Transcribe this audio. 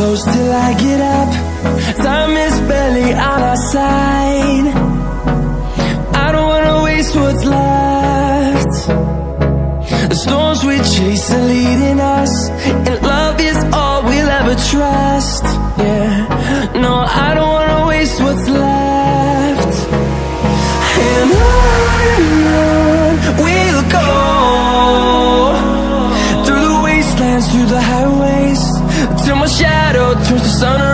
close till I get up. Time is barely on our side. I don't wanna waste what's left. The storms we chase are leading us, and love is all we'll ever trust. Yeah, no, I don't wanna waste what's left. And on we'll go, through the wastelands, through the highways, till my shadow turns to sun